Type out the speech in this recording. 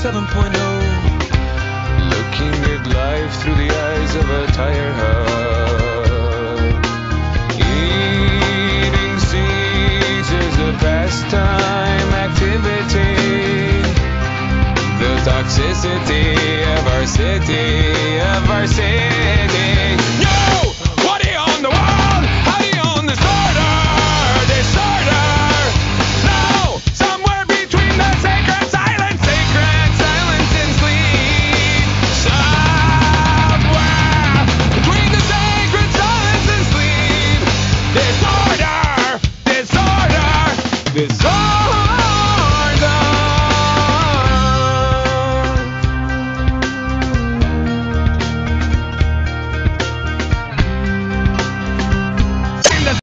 7.0, looking at life through the eyes of a tire hub. Eating seeds is a pastime activity. The toxicity of our city, Yo! What do you own the world? How do you own disorder? No! Somewhere between the sacred silence and sleep. Somewhere between the sacred silence and sleep. Disorder!